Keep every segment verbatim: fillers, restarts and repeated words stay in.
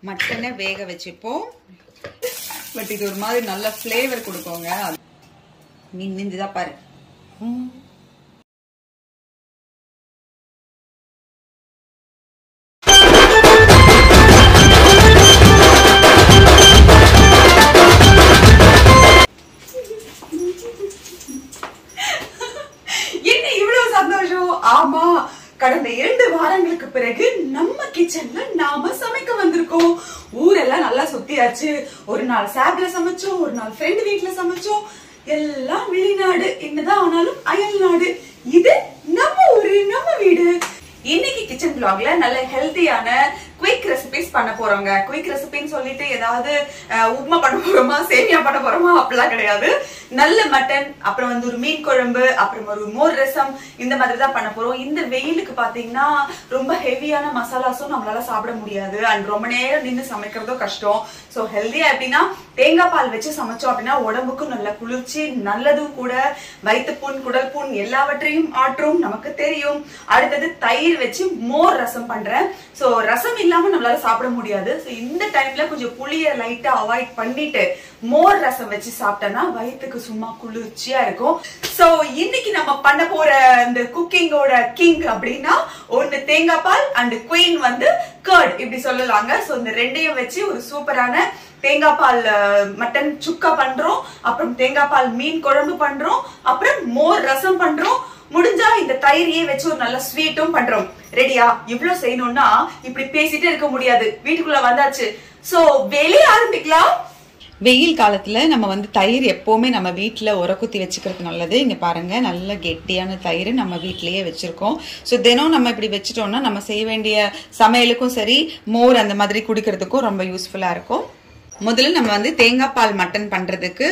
மட்டனை வேக வச்சுப்போம். பட் இது ஒரு மாதிரி நல்ல ஃப்ளேவர் கொடுக்குங்க. மீன் நின்றுதான் பாரு. என்ன இவ்வளவு சந்தோஷம்? ஆமா, கடந்த இரண்டு வாரங்களுக்கு பிறகு நம்ம கிச்சன்ல நாம சமைக்க வந்திருக்கோம். ஊரெல்லாம் நல்லா சுத்தியாச்சு. ஒரு நாள் சாப்ல சமைச்சோம், ஒரு நாள் ஃப்ரெண்ட் வீட்டுல சமைச்சோம். எல்லாம் வெளிநாடு, என்னதான் ஆனாலும் அயல் நாடு. இது நம்ம ஊரு, நம்ம வீடு. இன்னைக்கு கிச்சன் vlogல நல்ல ஹெல்தியான குயிக் ரெசிபிஸ் பண்ண போறோங்க. குயிக் ரெசிபின்னு சொல்லிட்டு ஏதாவது உப்புமா பண்ண போறோமா, சேமியா பண்ண போறோமா அப்படிலாம் கிடையாது. நல்ல மட்டன், அப்புறம் வந்து ஒரு மீன் குழம்பு, அப்புறம் ஒரு மோர் ரசம், இந்த மாதிரி தான் பண்ண போறோம். இந்த வெயிலுக்கு பாத்தீங்கன்னா ரொம்ப ஹெவியான மசாலாஸும் நம்மளால சாப்பிட முடியாது. அண்ட் ரொம்ப நேரம் நின்று சமைக்கிறதும் கஷ்டம். சோ ஹெல்தியா எப்படின்னா தேங்காய் பால் வச்சு சமைச்சோம் அப்படின்னா உடம்புக்கும் நல்ல குளிர்ச்சி, நல்லதும் கூட. வயிற்று புண், குடல் புண் எல்லாவற்றையும் ஆற்றும், நமக்கு தெரியும். அடுத்தது தயிர் வச்சு மோர் ரசம் பண்றேன். சோ ரசம் இல்லாம நம்மளால சாப்பிட முடியாது. சோ இந்த டைம்ல கொஞ்சம் புளிய லைட்டா அவாய்ட் பண்ணிட்டு மோர் ரசம் வச்சு சாப்பிட்டோம்னா வயிற்றுக்கு சும்மா குளிர்ச்சியா இருக்கும். சோ இன்னைக்கு நம்ம பண்ண போற இந்த குக்கிங்கோட கிங் அப்படின்னா ஒன்னு தேங்காய் பால் அண்ட் குயின் வந்து கர்ட் இப்படி சொல்லலாங்க. சோ இந்த ரெண்டையும் வச்சு ஒரு சூப்பரான தேங்காய் பால் மட்டன் சுக்கா பண்றோம், அப்புறம் தேங்காய் பால் மீன் குழம்பு பண்றோம், அப்புறம் மோர் ரசம் பண்றோம். முடிஞ்சா இந்த தயிரையே வச்சு ஒரு நல்ல ஸ்வீட்டும் பண்றோம். ரெடியா? இவ்வளவு செய்யணும்னா இப்படி பேசிட்டே இருக்க முடியாது. வீட்டுக்குள்ள வந்தாச்சு. சோ வெளியே ஆரம்பிக்கலாம். வெயில் காலத்துல நம்ம வந்து தயிர் எப்பவுமே நம்ம வீட்டுல உரக்குத்தி வச்சுக்கிறது நல்லது. இங்க பாருங்க, நல்ல கெட்டியான தயிர் நம்ம வீட்லயே வச்சிருக்கோம். சோ தினம் நம்ம இப்படி வச்சுட்டோம்னா நம்ம செய்ய வேண்டிய சமையலுக்கும் சரி, மோர் அந்த மாதிரி குடிக்கிறதுக்கும் ரொம்ப யூஸ்ஃபுல்லா இருக்கும். முதல்ல நம்ம வந்து தேங்காய் பால் மட்டன் பண்றதுக்கு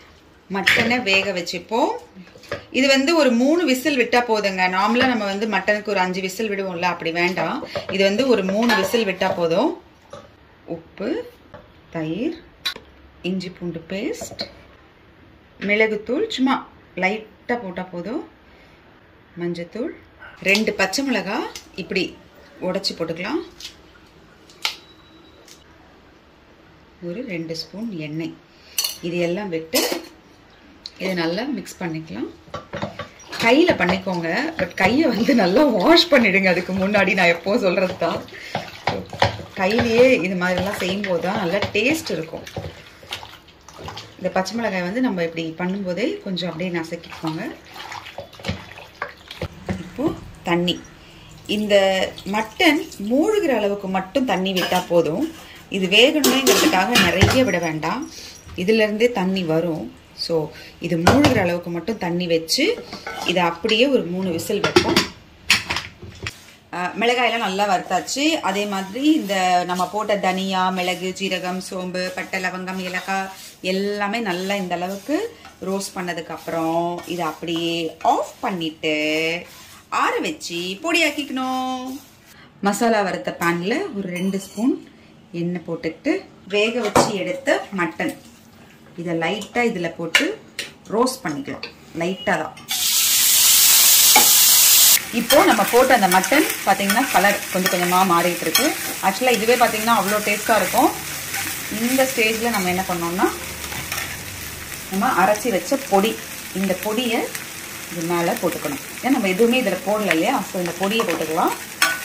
மட்டனை வேக வச்சுப்போம். இது வந்து ஒரு மூணு விசில் விட்டா போதுங்க. நார்மலா நம்ம வந்து மட்டனுக்கு ஒரு அஞ்சு விசில் விடுவோம்ல, அப்படி வேண்டாம். இது வந்து ஒரு மூணு விசில் விட்டா போதும். உப்பு, தயிர், இஞ்சி பூண்டு பேஸ்ட், மிளகுத்தூள் சும்மா லைட்டா போட்டா போதும், மஞ்சத்தூள், ரெண்டு பச்சை மிளகாய் இப்படி உடைச்சு போட்டுக்கலாம், ஒரு ரெண்டு ஸ்பூன் எண்ணெய். இது எல்லாம் விட்டு இதை நல்லா மிக்ஸ் பண்ணிக்கலாம். கையில பண்ணிக்கோங்க, பட் கையை வந்து நல்லா வாஷ் பண்ணிடுங்க. அதுக்கு முன்னாடி நான் எப்போ சொல்றது தான், கையிலேயே இது மாதிரி எல்லாம் செய்யும் போதுதான் நல்லா டேஸ்ட் இருக்கும். இந்த பச்சை மிளகாய் வந்து நம்ம இப்படி பண்ணும்போதே கொஞ்சம் அப்படியே நசுக்கிக்கோங்க. இப்போ தண்ணி, இந்த மட்டன் மூழ்கிற அளவுக்கு மட்டும் தண்ணி விட்டா போதும். இது வேகணுங்கிறதுக்காக நிறைய விட வேண்டாம், இதுல இருந்தே தண்ணி வரும். ஸோ இது மூழ்கிற அளவுக்கு மட்டும் தண்ணி வச்சு இதை அப்படியே ஒரு மூணு விசில் வைப்போம். மிளகாயெல்லாம் நல்லா வறுத்தாச்சு. அதே மாதிரி இந்த நம்ம போட்ட தனியா, மிளகு, ஜீரகம், சோம்பு, பட்டை, லவங்கம், ஏலக்காய் எல்லாமே நல்லா இந்த அளவுக்கு ரோஸ்ட் பண்ணதுக்கு அப்புறம் இதை அப்படியே ஆஃப் பண்ணிட்டு ஆற வச்சு பொடியாக்கிக்கணும். மசாலா வறுத்த பேன்ல ஒரு ரெண்டு ஸ்பூன் எண்ணெய் போட்டுக்கிட்டு வேக வச்சு எடுத்த மட்டன் இதை லைட்டா இதுல போட்டு ரோஸ்ட் பண்ணிக்கலாம். லைட்டா தான். இப்போ நம்ம போட்ட அந்த மட்டன் பாத்தீங்கன்னா கலர் கொஞ்சம் கொஞ்சமா மாறிட்டு இருக்கு. ஆக்சுவலா இதுவே பாத்தீங்கன்னா அவ்வளோ டேஸ்டா இருக்கும். இந்த ஸ்டேஜ்ல நம்ம என்ன பண்ணோம்னா நம்ம அரைச்சி வச்ச பொடி, இந்த பொடியை இது மேல போட்டுக்கணும். ஏன்னா நம்ம எதுவுமே இதுல போடல இல்லையா, ஸோ இந்த பொடியை போட்டுக்கலாம்.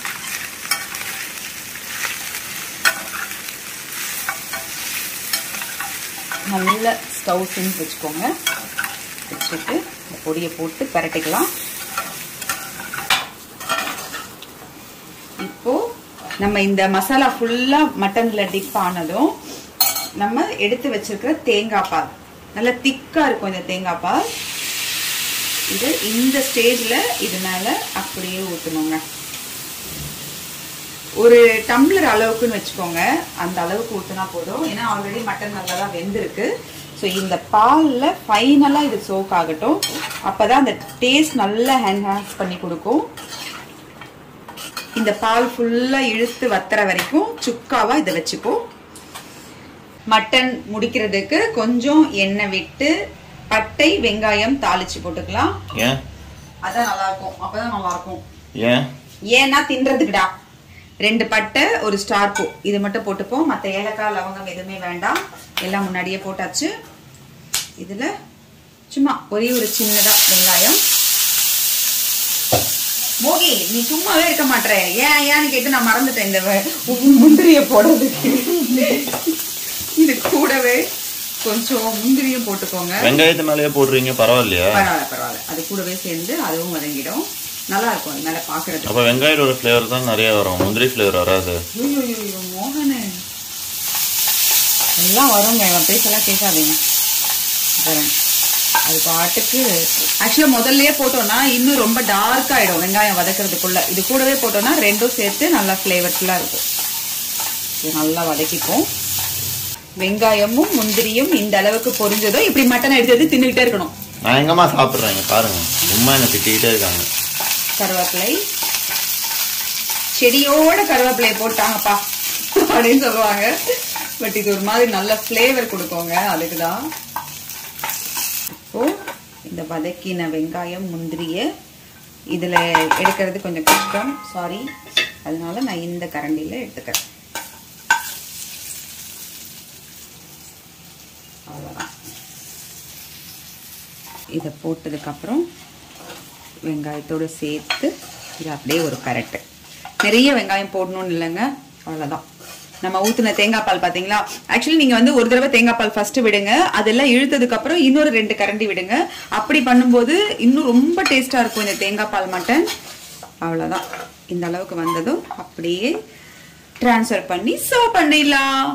நல்ல ஸ்டவ் சிம் வச்சுக்கோங்க. வச்சுட்டு இந்த பொடியை போட்டு பரட்டிக்கலாம். இப்போ நம்ம இந்த மசாலா ஃபுல்லா மட்டன்ல டிப் ஆனதும் நம்ம எடுத்து வச்சிருக்கிற தேங்காய் பால், நல்லா திக்கா இருக்கும் இந்த தேங்காய் பால். இது இந்த ஸ்டேஜ்ல இது மேல அப்படியே ஊற்றணுங்க. ஒரு டம்ளர் அளவுக்குன்னு வச்சுக்கோங்க, அந்த அளவுக்கு ஊற்றினா போதும். ஏன்னா ஆல்ரெடி மட்டன் நல்லா தான் வெந்திருக்கு. ஸோ இந்த பாலில் ஃபைனலாக இது சோக் ஆகட்டும். அப்போதான் அந்த டேஸ்ட் நல்லா என்ஹான்ஸ் பண்ணி கொடுக்கும். இந்த பால் ஃபுல்லாக இழுத்து வத்துற வரைக்கும் சுக்காவாக இதை வச்சுப்போம். மட்டன் முடிக்கிறதுக்கு கொஞ்சம் எண்ணெய் விட்டு பட்டை, வெங்காயம் தாளிச்சு போட்டுக்கலாம். அதான் நல்லா இருக்கும். அப்பதான் நல்லா இருக்கும். ஏன்னா தின்றதுக்குடா ரெண்டு பட்டை ஒரு ஸ்டார் பூ இது மட்டும் போட்டுப்போம். மற்ற ஏலக்காய் லவங்கம் எதுவுமே வேண்டாம், எல்லாம் முன்னாடியே போட்டாச்சு. இதுல சும்மா ஒரே ஒரு சின்னதா வெங்காயம். மோகி நீ சும்மாவே இருக்க மாட்டே, ஏன் ஏன்னு கேட்டு நான் மறந்துட்டேன் இந்த முந்திரிய போடுறதுக்கு. இது கூடவே கொஞ்சம் முந்திரியும் போட்டுக்கோங்க. வெங்காயத்து மேலேயே போடுறீங்க, பரவாயில்லையா? பரவாயில்ல பரவாயில்ல, அது கூடவே சேர்ந்து அதுவும் வதங்கிடும், நல்லா இருக்கும். அது மேல பாக்குறது அப்ப வெங்காயோட ஃபிளேவர் தான் நிறைய வரும், முந்திரி ஃபிளேவர் வராது. ஐயோ மோகனே எல்லாம் வருங்க, பேசலாம் கேட்காதீங்க. அது பாட்டுக்கு ஆக்சுவலா முதல்லயே போட்டோம்னா இன்னும் ரொம்ப டார்க் ஆயிடும் வெங்காயம் வதக்கிறதுக்குள்ள. இது கூடவே போட்டோம்னா ரெண்டும் சேர்த்து நல்லா ஃபிளேவர்ஃபுல்லா இருக்கும். இது நல்லா வதக்கிப்போம். வெங்காயமும் முந்திரியும் இந்த அளவுக்கு பொரிஞ்சதோ இப்படி மட்டன் எடுத்து தின்னுகிட்டே இருக்கணும். நான் எங்கம்மா சாப்பிடுறேன் பாருங்க, உண்மை என்ன திட்டிகிட்டே இருக்காங்க. கருவேப்பிலை செடியோட கருவேப்பிலையை போட்டாங்கப்பா அப்படின்னு சொல்லுவாங்க. பட் இது ஒரு மாதிரி நல்ல ஃபிளேவர் கொடுக்கோங்க, அதுக்குதான். இப்போ இந்த வதக்கின வெங்காயம் முந்திரிய இதுல எடுக்கிறது கொஞ்சம் கஷ்டம், சாரி. அதனால நான் இந்த கரண்டியில எடுத்துக்கிறேன். அவ்வளவுதான். இதை போட்டதுக்கு அப்புறம் வெங்காயத்தோடு சேர்த்து இது அப்படியே ஒரு கரெக்ட். நிறைய வெங்காயம் போடணும்னு இல்லைங்க, அவ்வளோதான். நம்ம ஊற்றின தேங்காய் பால் பார்த்தீங்களா? ஆக்சுவலி நீங்கள் வந்து ஒரு தடவை தேங்காய் பால் ஃபர்ஸ்ட் விடுங்க, அதெல்லாம் இழுத்ததுக்கு அப்புறம் இன்னொரு ரெண்டு கரண்டி விடுங்க. அப்படி பண்ணும்போது இன்னும் ரொம்ப டேஸ்டாக இருக்கும் இந்த தேங்காய் பால் மட்டன். அவ்வளோதான். இந்த அளவுக்கு வந்ததும் அப்படியே டிரான்ஸ்ஃபர் பண்ணி சர்வ் பண்ணிடலாம்.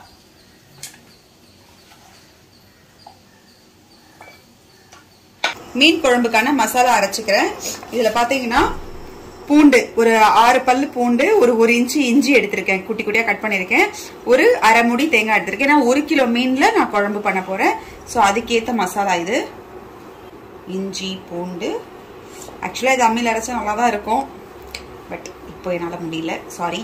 மீன் குழம்புக்கான மசாலா அரைச்சிக்கிறேன். இதுல பாத்தீங்கன்னா பூண்டு ஒரு ஆறு பல்லு பூண்டு, ஒரு ஒரு இன்ச்சு இஞ்சி எடுத்திருக்கேன், குட்டி குட்டியா கட் பண்ணிருக்கேன். ஒரு அரை முடி தேங்காய் எடுத்திருக்கேன். நான் ஒரு கிலோ மீன்ல நான் குழம்பு பண்ண போறேன். ஸோ அதுக்கேற்ற மசாலா இது. இஞ்சி பூண்டு ஆக்சுவலா இது அம்மியில் அரைச்சா நல்லா தான் இருக்கும், பட் இப்போ என்னால் முடியல, சாரி.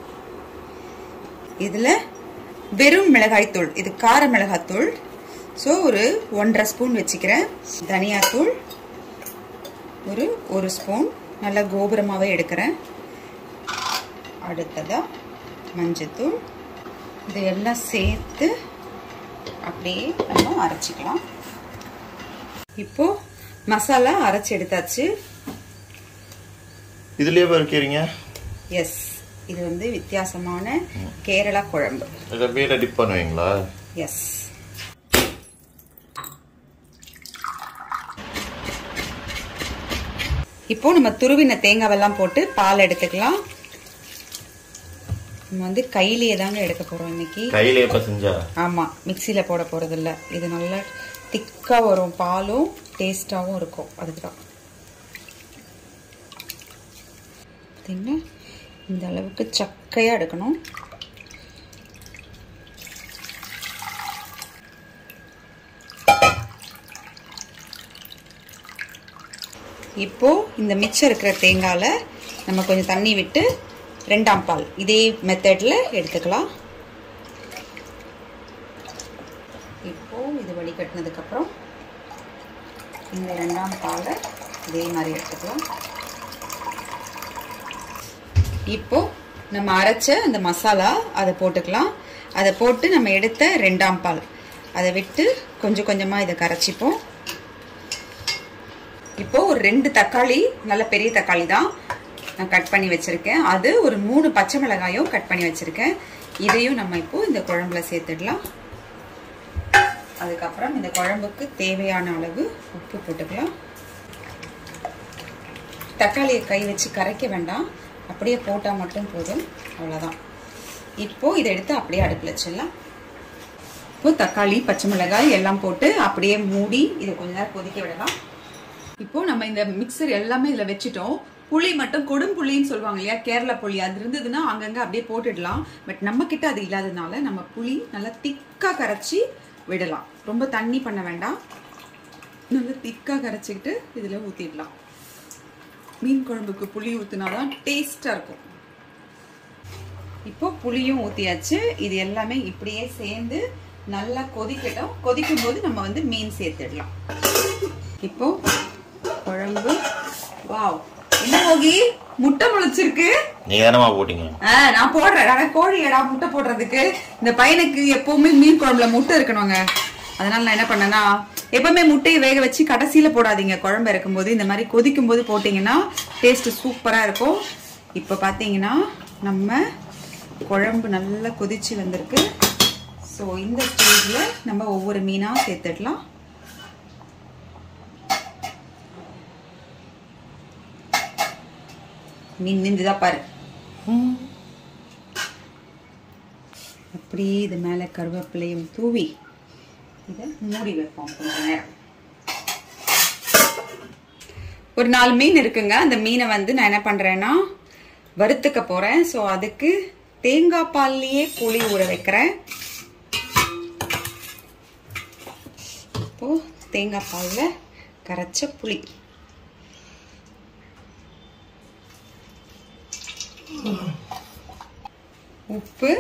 இதுல வெறும் மிளகாய் தூள், இது கார மிளகாய் தூள். ஸோ ஒரு ஒன்றரை ஸ்பூன் வச்சுக்கிறேன். தனியாத்தூள் ஒரு ஒரு ஸ்பூன், நல்லா கோபுரமாகவே எடுக்கிறேன். அடுத்ததா மஞ்சத்தூள். இதையெல்லாம் சேர்த்து அப்படியே நம்ம அரைச்சிக்கலாம். இப்போ மசாலா அரைச்சி எடுத்தாச்சு. இதுலயே வைக்கிறீங்க? எஸ், இது வந்து வித்தியாசமான கேரளா குழம்பு. இதை மீனை டிப் பண்ணுவீங்களா? எஸ். இப்போ நம்ம துருவின தேங்காவெல்லாம் போட்டு பால் எடுத்துக்கலாம். நம்ம வந்து கையிலேயே தாங்க எடுக்க போறோம் இன்னைக்கு. கையிலேயே பசஞ்சா? ஆமா, மிக்சியில போட போறது இல்ல. இது நல்லா திக்கா வரும், பாலும் டேஸ்டாவும் இருக்கும், அதுக்குதான். இந்த அளவுக்கு சக்கையா எடுக்கணும். இப்போ இந்த மிச்சம் இருக்கிற தேங்காயில நம்ம கொஞ்சம் தண்ணி விட்டு ரெண்டாம் பால் இதே மெத்தட்ல எடுத்துக்கலாம். இப்போ இது வடிகட்டினதுக்கு அப்புறம் இந்த ரெண்டாம் பாலை இதே மாதிரி எடுத்துக்கலாம். இப்போ நம்ம அரைச்ச அந்த மசாலா அதை போட்டுக்கலாம். அதை போட்டு நம்ம எடுத்த ரெண்டாம் பால் அதை விட்டு கொஞ்சம் கொஞ்சமா இதை கரைச்சிப்போம். இப்போ ஒரு ரெண்டு தக்காளி, நல்ல பெரிய தக்காளி தான் நான் கட் பண்ணி வச்சிருக்கேன். அது ஒரு மூணு பச்சை மிளகாயும் கட் பண்ணி வச்சிருக்கேன். இதையும் நம்ம இப்போ இந்த குழம்புல சேர்த்துடலாம். அதுக்கப்புறம் இந்த குழம்புக்கு தேவையான அளவு உப்பு போட்டுக்கலாம். தக்காளியை கை வச்சு கரைக்க வேண்டாம், அப்படியே போட்டா மட்டும் போதும், அவ்வளவுதான். இப்போ இதை எடுத்து அப்படியே அடுப்புல வச்சிடலாம். இப்போ தக்காளி பச்சை மிளகாய் எல்லாம் போட்டு அப்படியே மூடி இதை கொஞ்ச நேரம் கொதிக்க விடலாம். இப்போ நம்ம இந்த மிக்சர் எல்லாமே இதுல வச்சுட்டோம். புளி மட்டும் கொடும் புளின்னு சொல்லுவாங்க இல்லையா, கேரளா புளி, அது இருந்ததுன்னா அங்கங்க அப்படியே போட்டுடலாம். பட் நம்ம கிட்ட அது இல்லாததுனால நம்ம புளி நல்லா திக்கா கரைச்சி விடலாம். ரொம்ப தண்ணி பண்ண வேண்டாம், நல்லா திக்கா கரைச்சிக்கிட்டு இதுல ஊத்திடலாம். மீன் குழம்புக்கு புளி ஊத்தினாதான் டேஸ்டா இருக்கும். இப்போ புளியும் ஊத்தியாச்சு. இது எல்லாமே இப்படியே சேர்ந்து நல்லா கொதிக்கட்டும். கொதிக்கும் போது நம்ம வந்து மீன் சேர்த்துடலாம். இப்போ குழம்பு வாவ் என்ன மோகி முட்டை முளைச்சிருக்கு? நீங்க தானமா போட்டீங்க? நான் போடுறேன். நான் கோழியடா முட்டை போடுறதுக்கு. இந்த பையனுக்கு எப்பவுமே மீன் குழம்புல முட்டை இருக்கணுங்க. அதனால நான் என்ன பண்ணேன்னா, எப்பவுமே முட்டையை வேக வச்சு கடைசியில போடாதீங்க. குழம்பு இறக்கும் போது இந்த மாதிரி கொதிக்கும் போது போட்டீங்கன்னா டேஸ்ட் சூப்பரா இருக்கும். இப்ப பாத்தீங்கன்னா நம்ம குழம்பு நல்லா கொதிச்சு வந்திருக்கு. ஸோ இந்த ஸ்டேஜ்ல நம்ம ஒவ்வொரு மீனா சேர்த்துடலாம். மீன் நின்றுதான் பாரு. அப்படியே இது மேல கருவேப்பிலையும் தூவி இதை மூடி வைப்போம் கொஞ்ச நேரம். ஒரு நாலு மீன் இருக்குங்க. அந்த மீனை வந்து நான் என்ன பண்றேன்னா வறுத்துக்க போறேன். ஸோ அதுக்கு தேங்காய் பால்லையே புளி ஊற வைக்கிறேன். இப்போ தேங்காய் பால்ல கரைச்ச புளி, உப்பு,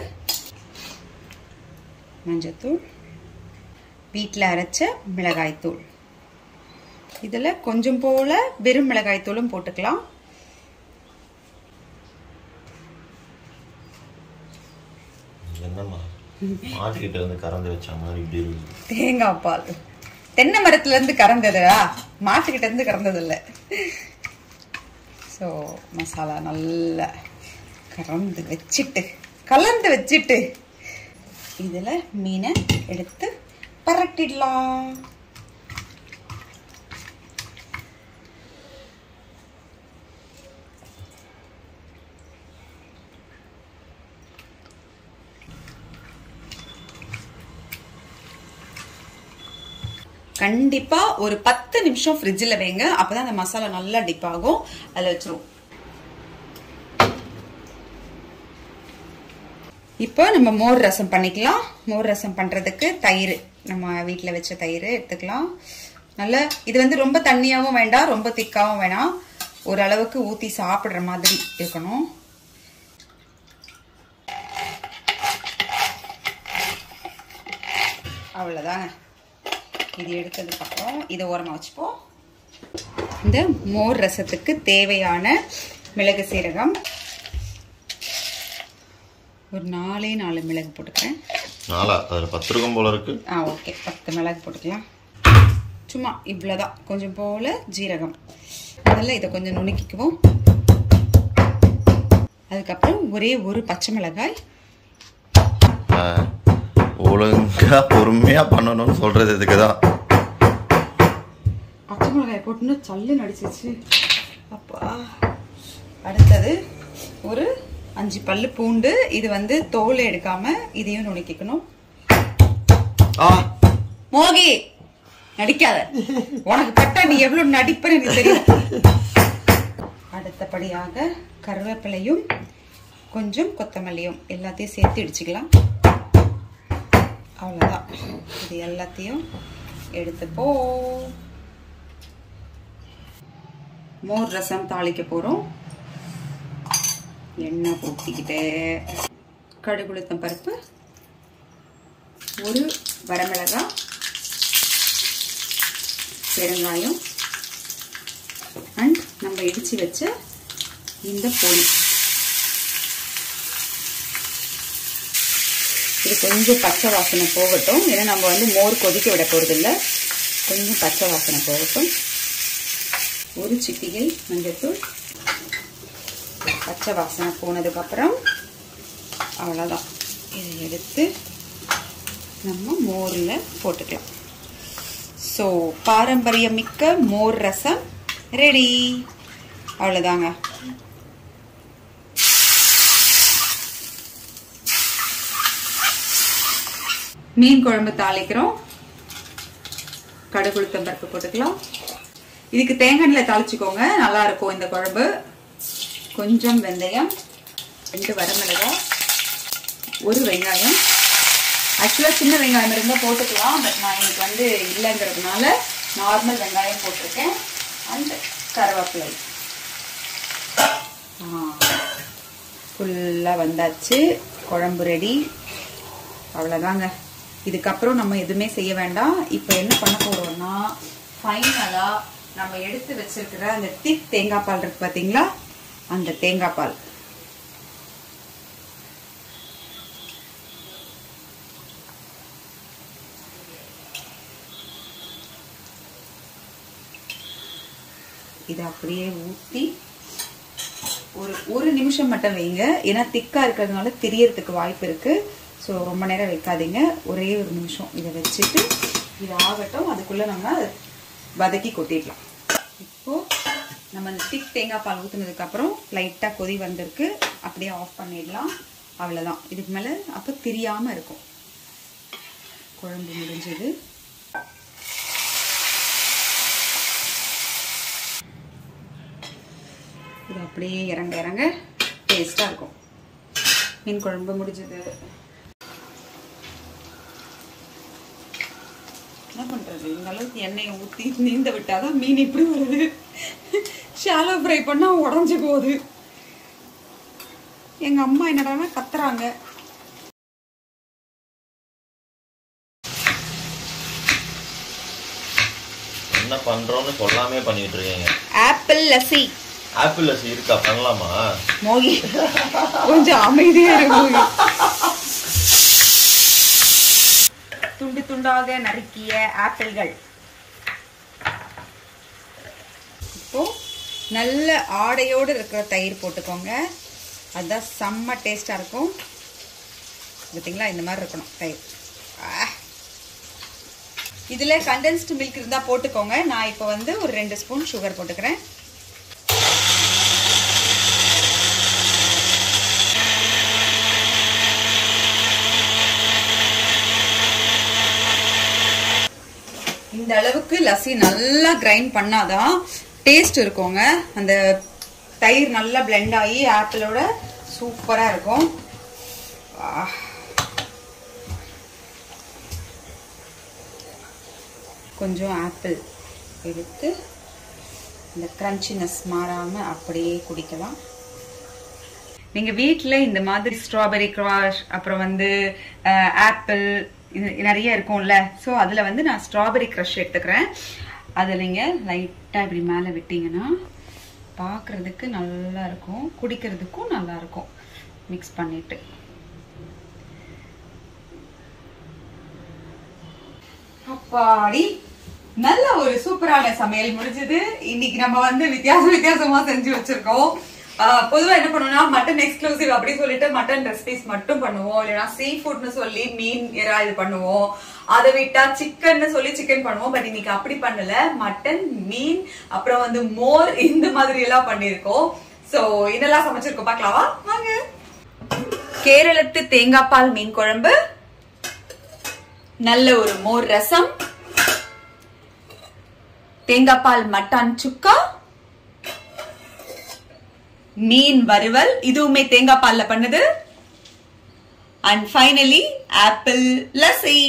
மஞ்சத்தூள், வீட்டில் அரைச்ச மிளகாய்த்தூள், இதில் கொஞ்சம் போல வெறும் மிளகாய்த்தூளும் போட்டுக்கலாம். தேங்காய் பால் தென்னை மரத்துல இருந்து கறந்ததா, மாட்டுக்கிட்ட இருந்து கறந்தது இல்ல. ஸோ மசாலா நல்லா கலந்து வச்சுட்டு கலந்து வச்சுட்டு இதுல மீனை எடுத்து பரட்டிடலாம். கண்டிப்பா ஒரு பத்து நிமிஷம் ஃப்ரிட்ஜ்ல வைங்க. அப்பதான் அந்த மசாலா நல்லா டிப் ஆகும். அதுல வச்சிருவோம். இப்போ நம்ம மோர் ரசம் பண்ணிக்கலாம். மோர் ரசம் பண்றதுக்கு தயிர், நம்ம வீட்டுல வச்ச தயிர் எடுத்துக்கலாம். நல்லா இது வந்து ரொம்ப தண்ணியாவும் வேண்டாம், ரொம்ப திக்காவும் வேணாம். ஓரளவுக்கு ஊத்தி சாப்பிடுற மாதிரி இருக்கணும். அவ்வளவுதாங்க. இது எடுத்ததுக்கு அப்புறம் இதை ஓரமா வச்சுப்போம். இந்த மோர் ரசத்துக்கு தேவையான மிளகு சீரகம் ஒரு நாலே நாலு மிளகு போட்டுக்கிறேன். நாலா அதுல பத்து இருக்கும் போல இருக்கு. ஆ ஓகே, பத்து மிளகு போட்டுக்கலாம். சும்மா இவ்வளவுதான். கொஞ்சம் போல ஜீரகம். முதல்ல இதை கொஞ்சம் நுணுக்கிக்குவோம். அதுக்கப்புறம் ஒரே ஒரு பச்சை மிளகாய். ஒழுங்கா பொறுமையா பண்ணணும்னு சொல்றது இதுக்குதான். பச்சை மிளகாய் போட்டுன்னு சல்லு நடிச்சிச்சு அப்பா. அடுத்தது ஒரு அஞ்சு பல்லு பூண்டு. இது வந்து தோலை எடுக்காம இதையும் நுணுக்கிக்கணும். மோகி நடிக்காத, உனக்கு பட்டா நீ எவ்வளவு நடிப்பன்னு எனக்கு தெரியும். அடுத்தபடியாக கருவேப்பிலையும் கொஞ்சம் கொத்தமல்லியும் எல்லாத்தையும் சேர்த்து இடிச்சுக்கலாம். அவ்வளவுதான். இது எல்லாத்தையும் எடுத்துப்போ. மோர் ரசம் தாளிக்க போறோம். எண்ணெய் ஊற்றிக்கிட்டு கடுகு உளுத்தம் பருப்பு, ஒரு வரமிளகாய், பெருங்காயம் அண்ட் நம்ம இடிச்சு வச்ச இந்த பொடி. இது கொஞ்சம் பச்சை வாசனை போகட்டும். ஏன்னா நம்ம வந்து மோர் கொதிக்க விட போறது இல்லை. கொஞ்சம் பச்சை வாசனை போகட்டும். ஒரு சிட்டிகை மஞ்சத்தூள். பச்சை வாசனை போனதுக்கு அப்புறம் அவ்வளவுதான். இதை எடுத்து நம்ம மோர்ல போட்டுக்கலாம். ஸோ பாரம்பரியமிக்க மோர் ரசம் ரெடி. அவ்வளவுதாங்க. மீன் குழம்பு தாளிக்கிறோம். கடுகு உளுத்தம் பருப்பு போட்டுக்கலாம். இதுக்கு தேங்காய் எண்ணெய் தாளிச்சுக்கோங்க, நல்லா இருக்கும் இந்த குழம்பு. கொஞ்சம் வெந்தயம், ரெண்டு வரமிளகாய், ஒரு வெங்காயம். ஆக்சுவலா சின்ன வெங்காயம் இருந்தால் போட்டுக்கலாம். பட் நான் எனக்கு வந்து இல்லைங்கிறதுனால நார்மல் வெங்காயம் போட்டிருக்கேன். அண்ட் கருவேப்பிலை. ஃபுல்லாக வந்தாச்சு. குழம்பு ரெடி. அவ்வளோதாங்க. இதுக்கப்புறம் நம்ம எதுவுமே செய்ய வேண்டாம். இப்போ என்ன பண்ண போறோம்னா ஃபைனலா நம்ம எடுத்து வச்சிருக்கிற அந்த திக் தேங்காய் பால் இருக்கு பாத்தீங்களா, அந்த தேங்காய் பால் இதை அப்படியே ஊத்தி ஒரு ஒரு நிமிஷம் மட்டும் வைங்க. ஏன்னா திக்கா இருக்கிறதுனால தெரியறதுக்கு வாய்ப்பு இருக்கு. ஸோ ரொம்ப நேரம் வைக்காதீங்க, ஒரே ஒரு நிமிஷம் இதை வச்சுட்டு இது ஆகட்டும். அதுக்குள்ள நம்ம வதக்கி கொட்டிடலாம். இப்போ நம்ம அந்த திக் தேங்காய் பால் ஊற்றுனதுக்கு அப்புறம் லைட்டா கொதி வந்திருக்கு, அப்படியே ஆஃப் பண்ணிடலாம். அவ்வளவுதான். இதுக்கு மேல அப்போ தெரியாம இருக்கும். குழம்பு முடிஞ்சது. இது அப்படியே இறங்க இறங்க டேஸ்டா இருக்கும். மீன் குழம்பு முடிஞ்சது. என்ன பண்றது, இந்த அளவுக்கு எண்ணெயை ஊத்தி நீந்த விட்டாதான் மீன் இப்படி வருது. ஷாலோ ஃப்ரை பண்ணா உடஞ்சு போகுது. எங்க அம்மா என்னடா கத்துறாங்க. என்ன பண்றோம்னு சொல்லாமே பண்ணிட்டு இருக்கீங்க. ஆப்பிள் லஸ்ஸி. ஆப்பிள் லஸ்ஸி இருக்கா? பண்ணலாமா? மோகி கொஞ்சம் அமைதியா இருக்கு. துண்டு துண்டாக நறுக்கிய ஆப்பிள்கள். இப்போ நல்ல ஆடையோடு இருக்கிற தயிர் போட்டுக்கோங்க. அதுதான் செம்ம டேஸ்டா இருக்கும். பார்த்தீங்களா, இந்த மாதிரி இருக்கணும் தயிர். இதுல கண்டென்ஸ்டு மில்க் இருந்தா போட்டுக்கோங்க. நான் இப்போ வந்து ஒரு ரெண்டு ஸ்பூன் சுகர் போட்டுக்கிறேன். இந்த அளவுக்கு லஸ்ஸி நல்லா கிரைண்ட் பண்ணாதான் டேஸ்ட் இருக்குங்க. அந்த தயிர் நல்லா பிளெண்ட் ஆகி ஆப்பிளோட சூப்பரா இருக்கும். கொஞ்சம் ஆப்பிள் எடுத்து இந்த கிரன்ச்சினஸ் மாறாம அப்படியே குடிக்கலாம். நீங்க வீட்டுல இந்த மாதிரி ஸ்ட்ராபெரி கிராஷ், அப்புறம் வந்து ஆப்பிள் நிறைய இருக்கும்ல, ஸோ அதுல வந்து நான் ஸ்ட்ராபெரி கிரஷ் எடுத்துக்கிறேன். அதை நீங்க லைட்டா இப்படி மேல விட்டீங்கன்னா பார்க்கறதுக்கு நல்லா இருக்கும், குடிக்கிறதுக்கும் நல்லா இருக்கும். மிக்ஸ் பண்ணிட்டு அப்பாடி நல்ல ஒரு சூப்பரான சமையல் முடிஞ்சது. இன்னைக்கு நம்ம வந்து வித்தியாச வித்தியாசமா செஞ்சு வச்சிருக்கோம். பொதுவா என்ன பண்ணுவோம்னா மட்டன் எக்ஸ்க்ளூசிவ் அப்படி சொல்லிட்டு மட்டன் ரெசிபிஸ் மட்டும் பண்ணுவோம், இல்லைன்னா சீ ஃபுட்னு சொல்லி மீன் எறா இது பண்ணுவோம். அதை விட்டா சிக்கன் சொல்லி சிக்கன் பண்ணுவோம். பட் இன்னைக்கு அப்படி பண்ணல, மட்டன், மீன், அப்புறம் வந்து மோர், இந்த மாதிரி எல்லாம் பண்ணிருக்கோம். சோ இதெல்லாம் சமைச்சிருக்கோம், பாக்கலாமா வாங்க. கேரளத்து தேங்காய் பால் மீன் குழம்பு, நல்ல ஒரு மோர் ரசம், தேங்காய் பால் மட்டன் சுக்கா, மீன் வறுவல், இதுவுமே தேங்காய் பால்ல பண்ணது, அண்ட் ஃபைனலி ஆப்பிள் லஸ்ஸி.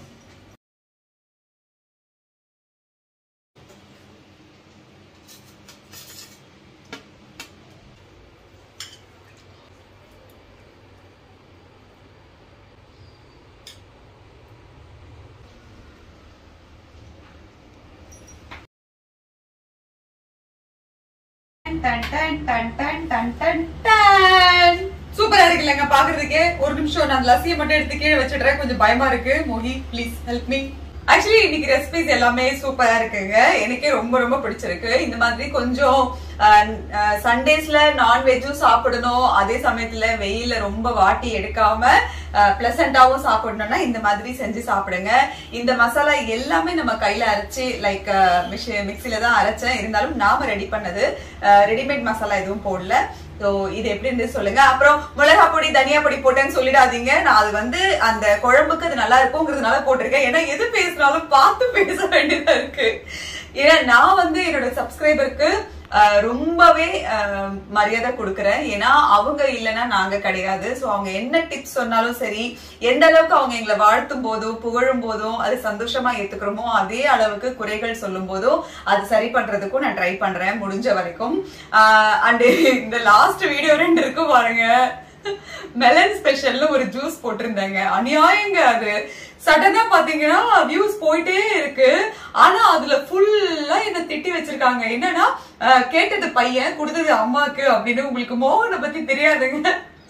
சூப்பரா இருக்குல்லங்க பாக்குறதுக்கு. ஒரு நிமிஷம் நான் லஸ்ஸியை மட்டும் எடுத்து கீழே வச்சிடுறேன், கொஞ்சம் பயமா இருக்கு. மோகி ப்ளீஸ் ஹெல்ப் மீ. ஆக்சுவலி இன்னைக்கு ரெசிபிஸ் எல்லாமே சூப்பரா இருக்குங்க, எனக்கே ரொம்ப ரொம்ப பிடிச்சிருக்கு. இந்த மாதிரி கொஞ்சம் சண்டேஸ்ல நான்வெஜ்ஜும் சாப்பிடணும், அதே சமயத்துல வெயில ரொம்ப வாட்டி எடுக்காம பிளசண்டாவும் சாப்பிடணும்னா இந்த மாதிரி செஞ்சு சாப்பிடுங்க. இந்த மசாலா எல்லாமே நம்ம கையில அரைச்சு லைக் மிக்சில தான் அரைச்சேன், இருந்தாலும் நாம ரெடி பண்ணது, ரெடிமேட் மசாலா எதுவும் போடல. சோ இது எப்படி இருந்து சொல்லுங்க. அப்புறம் மிளகா பொடி தனியா பொடி போட்டேன்னு சொல்லிடாதீங்க. நான் அது வந்து அந்த குழம்புக்கு அது நல்லா இருக்குங்கிறதுனால போட்டிருக்கேன். ஏன்னா எது பேசினாலும் பார்த்து பேச வேண்டியதா இருக்கு. ஏன்னா நான் வந்து என்னோட சப்ஸ்கிரைபருக்கு ரொம்பவே மரியாதை கொடுக்கறேன். ஏன்னா அவங்க இல்லைன்னா நாங்க கிடையாது. சோ அவங்க என்ன டிப்ஸ் சொன்னாலும் சரி, எந்த அளவுக்கு அவங்க எங்களை வாழ்த்தும் போதும் புகழும் போதும் அது சந்தோஷமா ஏத்துக்கிறோமோ, அதே அளவுக்கு குறைகள் சொல்லும் போதும் அது சரி பண்றதுக்கும் நான் ட்ரை பண்றேன் முடிஞ்ச வரைக்கும். அண்ட் இந்த லாஸ்ட் வீடியோ ரெண்டு இருக்கும் பாருங்க, மெலன் ஸ்பெஷல்ல ஒரு ஜூஸ் போட்டிருந்தாங்க. அநியாயங்க அது. சடனா பாத்தீங்கன்னா வியூஸ் போயிட்டே இருக்கு. ஆனா அதுல ஃபுல்லா என்ன திட்டி வச்சிருக்காங்க. என்னன்னா கேட்டது பையன், கொடுத்தது அம்மாக்கு அப்படின்னு. உங்களுக்கு மோகனை பத்தி தெரியாதுங்க.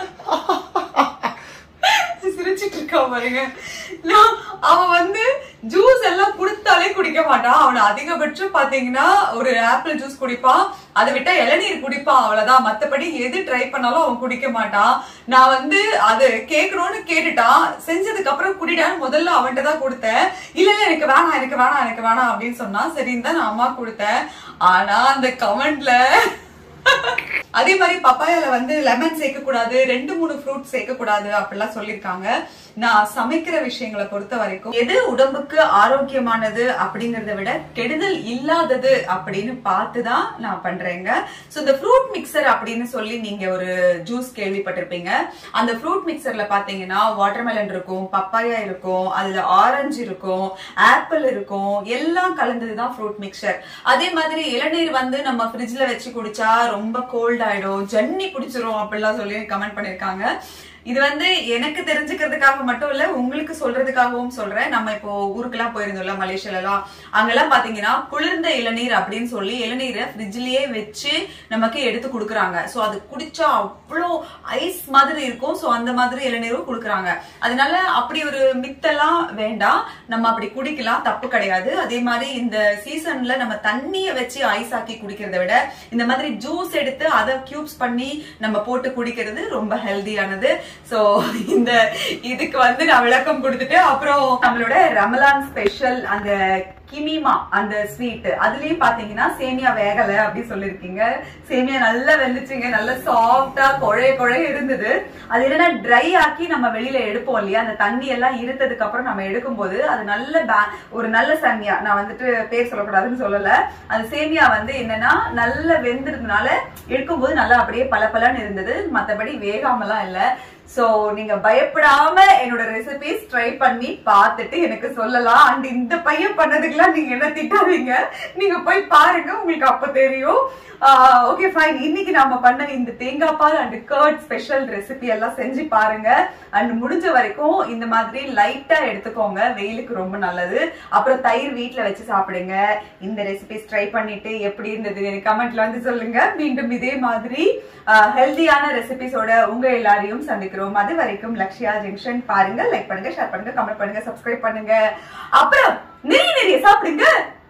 சிரிச்சிட்டு இருக்கா பாருங்க. அவன் வந்து ஜூஸ் எல்லாம் குடுத்தாலே குடிக்க மாட்டான். அவனை அதிகபட்சம் பாத்தீங்கன்னா ஒரு ஆப்பிள் ஜூஸ் குடிப்பான், அதை விட்டா இளநீர் குடிப்பான், அவ்வளவுதான். மத்தபடி எது ட்ரை பண்ணாலும் அவன் குடிக்க மாட்டான். நான் வந்து அது கேட்கணும்னு கேட்டுட்டான். செஞ்சதுக்கு அப்புறம் குடிடான்னு முதல்ல அவன்கிட்ட தான் கொடுத்தேன். இல்ல இல்ல எனக்கு வேணாம் எனக்கு வேணாம் எனக்கு வேணாம் அப்படின்னு சொன்னா சரின்னு தான் நான் அம்மா கொடுத்தேன். ஆனா அந்த கமெண்ட்ல அதே மாதிரி பப்பாயால வந்து லெமன் சேர்க்க கூடாது, ரெண்டு மூணு ஃப்ரூட் சேர்க்க கூடாது அப்படிலாம் சொல்லிருக்காங்க. நான் சமைக்கிற விஷயங்களை பொறுத்த வரைக்கும் எது உடம்புக்கு ஆரோக்கியமானது அப்படிங்கறத விட கெடுதல் இல்லாதது அப்படின்னு பார்த்துதான் நான் பண்றேங்க. சோ இந்த ஃப்ரூட் மிக்சர் அப்படின்னு சொல்லி நீங்க ஒரு ஜூஸ் கேள்விப்பட்டிருப்பீங்க. அந்த ஃப்ரூட் மிக்சர்ல பாத்தீங்கன்னா வாட்டர்மெலன் இருக்கும், பப்பாயா இருக்கும், அதுல ஆரஞ்சு இருக்கும், ஆப்பிள் இருக்கும், எல்லாம் கலந்ததுதான் ஃப்ரூட் மிக்சர். அதே மாதிரி இளநீர் வந்து நம்ம ஃப்ரிட்ஜ்ல வச்சு குடிச்சா ரொம்ப கோல்ட் ஆயிடும், ஜன்னி பிடிச்சிரும் அப்படிலாம் சொல்லி கமெண்ட் பண்ணிருக்காங்க. இது வந்து எனக்கு தெரிஞ்சுக்கிறதுக்காக மட்டும் இல்ல, உங்களுக்கு சொல்றதுக்காகவும் சொல்றேன். நம்ம இப்போ ஊருக்கெல்லாம் போயிருந்தோம்ல, மலேசியால எல்லாம், அங்கெல்லாம் பாத்தீங்கன்னா குளிர்ந்த இளநீர் அப்படின்னு சொல்லி இளநீரை ஃப்ரிட்ஜ்லயே வச்சு நமக்கு எடுத்து குடுக்குறாங்க. சோ அது குடிச்சா அவ்வளோ ஐஸ் மாதிரி இருக்கும். சோ அந்த மாதிரி இளநீரும் குடுக்குறாங்க. அதனால அப்படி ஒரு மித்தெல்லாம் வேண்டாம், நம்ம அப்படி குடிக்கலாம், தப்பு கிடையாது. அதே மாதிரி இந்த சீசன்ல நம்ம தண்ணிய வச்சு ஐஸ் ஆக்கி குடிக்கிறத விட இந்த மாதிரி ஜூஸ் எடுத்து அதை கியூப்ஸ் பண்ணி நம்ம போட்டு குடிக்கிறது ரொம்ப ஹெல்தியானது. சோ இந்த இதுக்கு வந்து நான் விளக்கம் கொடுத்துட்டு, அப்புறம் நம்மளோட ரமலான் ஸ்பெஷல் அந்த கிமிமா அந்த ஸ்வீட், அதுலயும் பாத்தீங்கன்னா சேமியா வேகல அப்படி சொல்லிருக்கீங்க. சேமியா நல்லா வெந்துச்சுங்க, நல்லா சாஃப்டா கொழைய கொழைய இருந்தது. அது என்னன்னா ட்ரை ஆக்கி நம்ம வெளியில எடுப்போம் இல்லையா, அந்த தண்ணி எல்லாம் இருந்ததுக்கு அப்புறம் நம்ம எடுக்கும் போது அது நல்ல ஒரு நல்ல சேமியா, நான் வந்துட்டு பேர் சொல்லக்கூடாதுன்னு சொல்லல, அந்த சேமியா வந்து என்னன்னா நல்ல வெந்திருந்தனால எடுக்கும் போது நல்லா அப்படியே பல பலன்னு இருந்தது, மத்தபடி வேகாமலாம் இல்ல. சோ நீங்க பயப்படாம என்னோட ரெசிபிஸ் ட்ரை பண்ணி பார்த்துட்டு எனக்கு சொல்லலாம். அண்ட் இந்த பையன் பண்ணதுக்கெல்லாம் நீங்க என்ன திட்டாதீங்க, நீங்க போய் பாருங்க, உங்களுக்கு அப்ப தெரியும். Okay fine. இன்னைக்கு நாம பண்ண இந்த தேங்காய் பால் அண்ட் கர்ட் ஸ்பெஷல் ரெசிபி எல்லாம் செஞ்சு பாருங்க. அண்ட் முடிஞ்ச வரைக்கும் இந்த மாதிரி லைட்டா எடுத்துக்கோங்க, வெயிலுக்கு ரொம்ப நல்லது. அப்புறம் தயிர் வீட்டுல வச்சு சாப்பிடுங்க. இந்த ரெசிபிஸ் ட்ரை பண்ணிட்டு எப்படி இருந்தது எனக்கு கமெண்ட்ல வந்து சொல்லுங்க. மீண்டும் இதே மாதிரி ஹெல்தியான ரெசிபிஸோட உங்க எல்லாரையும் சந்திக்கிறோம். அது வரைக்கும் லக்ஷ்யா ஜங்ஷன். பாருங்க, லைக் பண்ணுங்க, ஷேர் பண்ணுங்க, கமெண்ட் பண்ணுங்க, சப்ஸ்கிரைப் பண்ணுங்க. அப்புறம் நிறைய நிறைய சாப்பிடுங்க.